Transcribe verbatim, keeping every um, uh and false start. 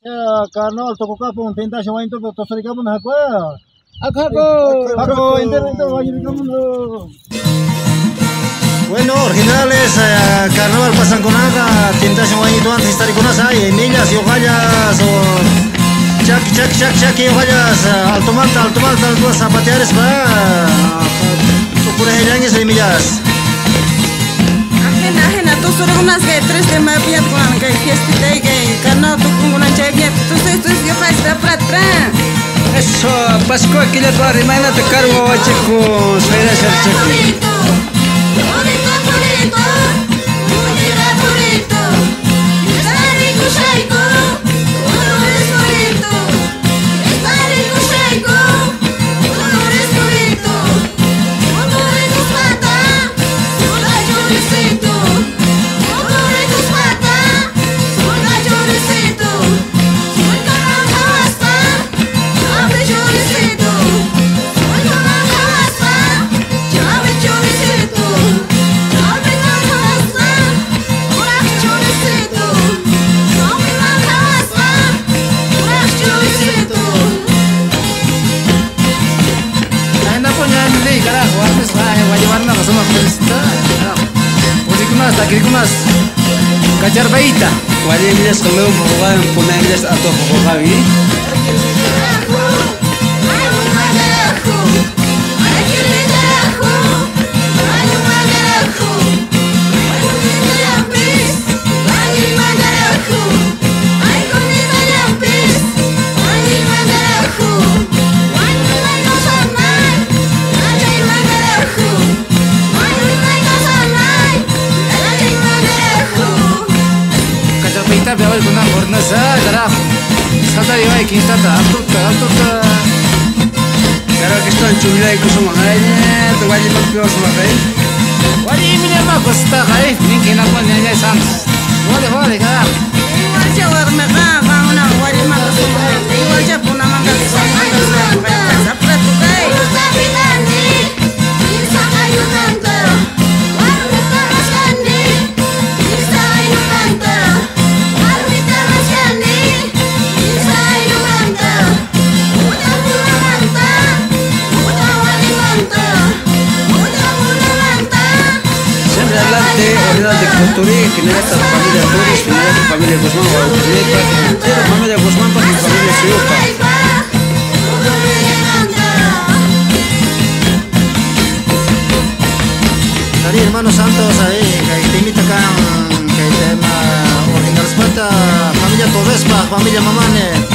Ya carnaval toko kapun tinta shawain to tosori kapun hakwa. Akako. Hako enter enter wajib kapun. Bueno, originales, eh, carnaval pasan con nada, tinta shawain to antes estar con asa y millas y ojallas o chak chak chak chak y ojallas alto malta alto malta alto zapateares va. Por ejemplo, y millas. Ajena, ajena, tú solo unas que tres de más bien con que fiesta de que carnaval tú con una chavia, tú sabes tú yo faz para prat prat. Eso, Pascua aquí ya toda rimana te cargo chico, soy de ser chico. Kajar baita, wali milas kalau bukan punai milas atau bukawi. Biawal guna horna sa darah sada iwa kita ta atut atut cara kita chula iku semua kayaknya tu wajib berpios semua kayak wajib ini apa costa kayak mungkin apa nyanyi sam boleh boleh kan Wajah warna kah kauna wajib makan semua wajah puna makan semua makan sapra tu kai de Culturi, que no es la familia Turis, que no es la familia Guzmán, o la familia Guzmán para mi familia Suyuca. Dari hermanos santos ahí, que te invita acá, que te original respeta, familia Torres, familia Mamane.